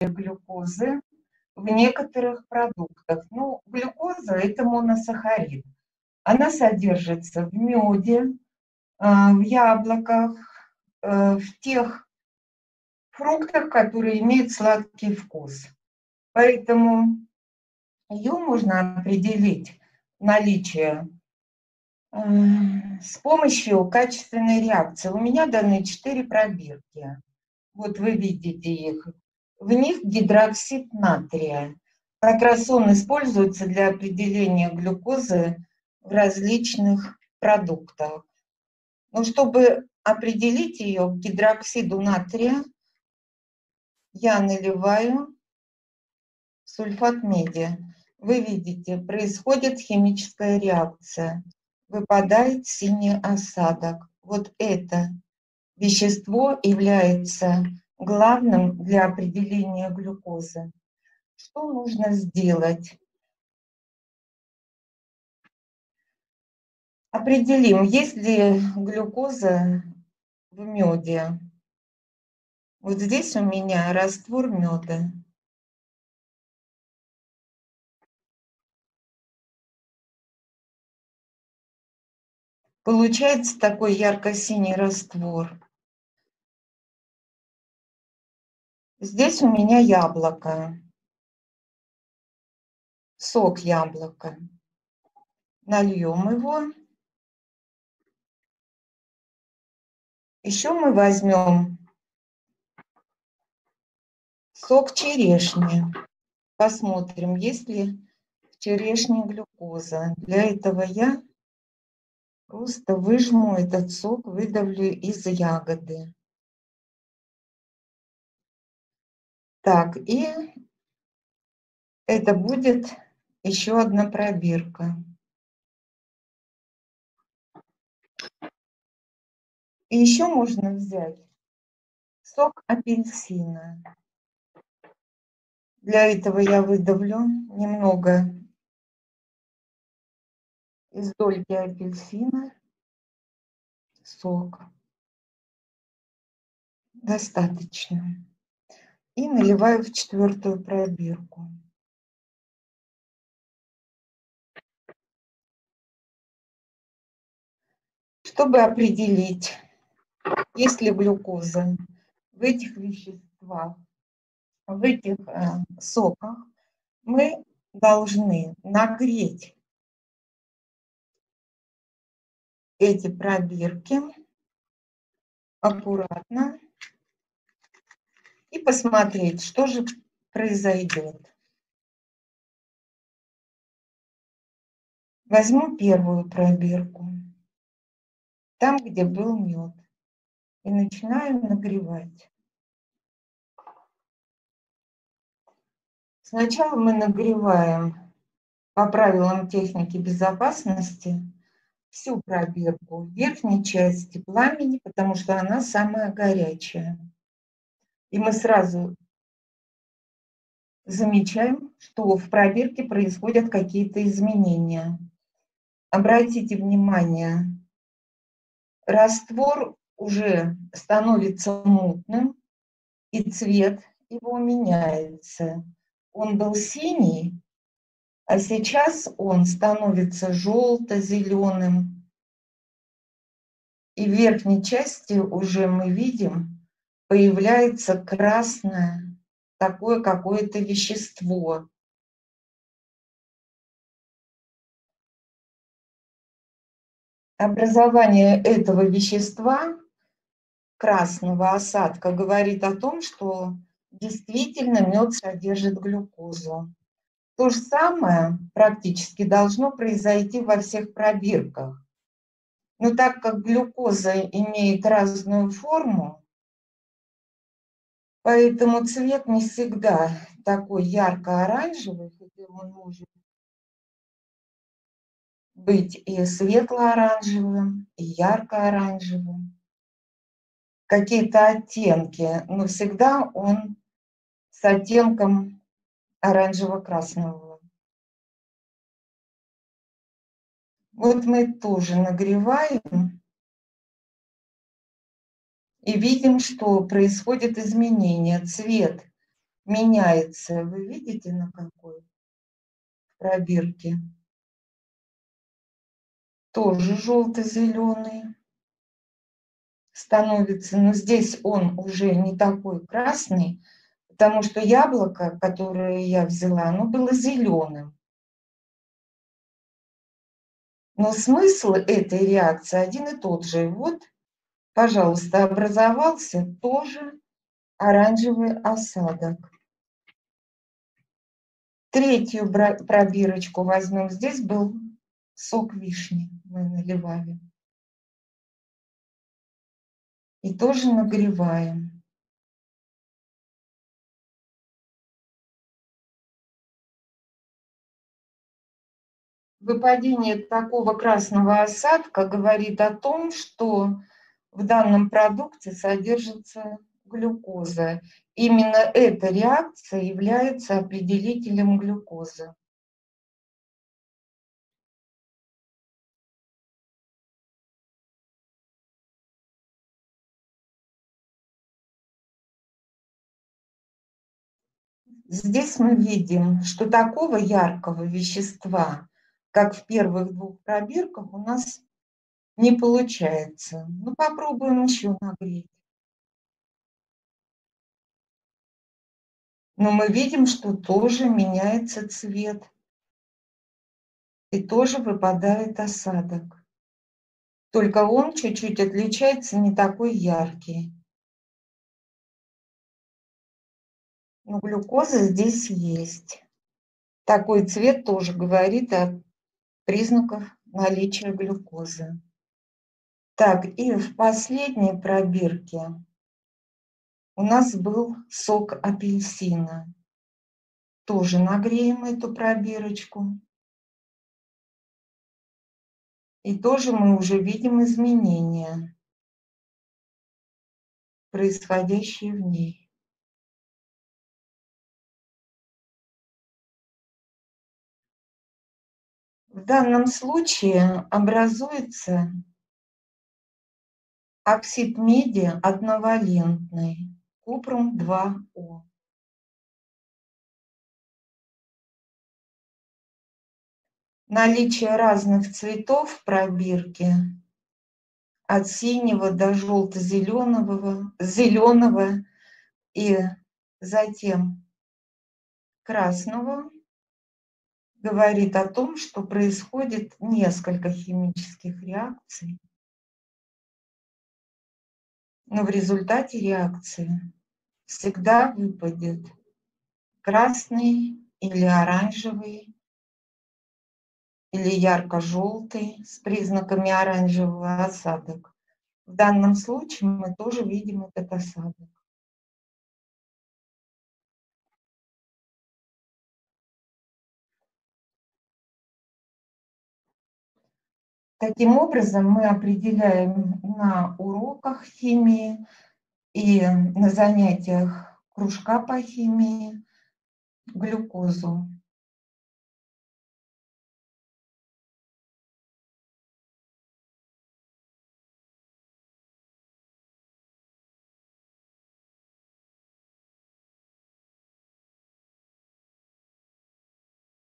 глюкозы в некоторых продуктах. Ну, глюкоза – это моносахарид. Она содержится в меде, в яблоках, в тех фруктах, которые имеют сладкий вкус. Поэтому ее можно определить наличие с помощью качественной реакции. У меня даны 4 пробирки. Вот вы видите их. В них гидроксид натрия. Как раз он используется для определения глюкозы в различных продуктах. Но чтобы определить ее к гидроксиду натрия, я наливаю сульфат меди. Вы видите, происходит химическая реакция. Выпадает синий осадок. Вот это вещество является главным для определения глюкозы. Что нужно сделать? Определим, есть ли глюкоза в меде. Вот здесь у меня раствор меда. Получается такой ярко-синий раствор. Здесь у меня яблоко. Сок яблока. Нальем его. Еще мы возьмем сок черешни. Посмотрим, есть ли в черешне глюкоза. Для этого я просто выжму этот сок, выдавлю из ягоды. Так, и это будет еще одна пробирка. И еще можно взять сок апельсина. Для этого я выдавлю немного из дольки апельсина сок. Достаточно. И наливаю в 4-ю пробирку. Чтобы определить, есть ли глюкоза в этих веществах, в этих соках, мы должны нагреть эти пробирки аккуратно и посмотреть, что же произойдет. Возьму 1-ю пробирку, там, где был мед, и начинаю нагревать. Сначала мы нагреваем по правилам техники безопасности всю пробирку в верхней части пламени, потому что она самая горячая. И мы сразу замечаем, что в пробирке происходят какие-то изменения. Обратите внимание, раствор уже становится мутным, и цвет его меняется. Он был синий, а сейчас он становится желто-зеленым. И в верхней части уже мы видим, появляется красное такое какое-то вещество. Образование этого вещества, красного осадка, говорит о том, что действительно мед содержит глюкозу. То же самое практически должно произойти во всех пробирках. Но так как глюкоза имеет разную форму, поэтому цвет не всегда такой ярко-оранжевый, хотя он может быть и светло-оранжевым, и ярко-оранжевым. Какие-то оттенки, но всегда он с оттенком оранжево-красного. Вот мы тоже нагреваем и видим, что происходит изменение. Цвет меняется. Вы видите, на какой пробирке? Тоже желто-зеленый становится, но здесь он уже не такой красный, потому что яблоко, которое я взяла, оно было зеленым. Но смысл этой реакции один и тот же. Вот, пожалуйста, образовался тоже оранжевый осадок. Третью пробирочку возьмем. Здесь был сок вишни, мы наливали. И тоже нагреваем. Выпадение такого красного осадка говорит о том, что в данном продукте содержится глюкоза. Именно эта реакция является определителем глюкозы. Здесь мы видим, что такого яркого вещества, как в первых двух пробирках, у нас не получается. Ну, попробуем еще нагреть. Но мы видим, что тоже меняется цвет. И тоже выпадает осадок. Только он чуть-чуть отличается, не такой яркий. Но глюкоза здесь есть. Такой цвет тоже говорит о признаках наличия глюкозы. Так, и в последней пробирке у нас был сок апельсина. Тоже нагреем эту пробирочку. И тоже мы уже видим изменения, происходящие в ней. В данном случае образуется оксид меди одновалентный, купрум-2О. Наличие разных цветов в пробирке от синего до желто-зеленого, зеленого и затем красного говорит о том, что происходит несколько химических реакций, но в результате реакции всегда выпадет красный или оранжевый или ярко-желтый с признаками оранжевого осадок. В данном случае мы тоже видим этот осадок. Таким образом, мы определяем на уроках химии и на занятиях кружка по химии глюкозу.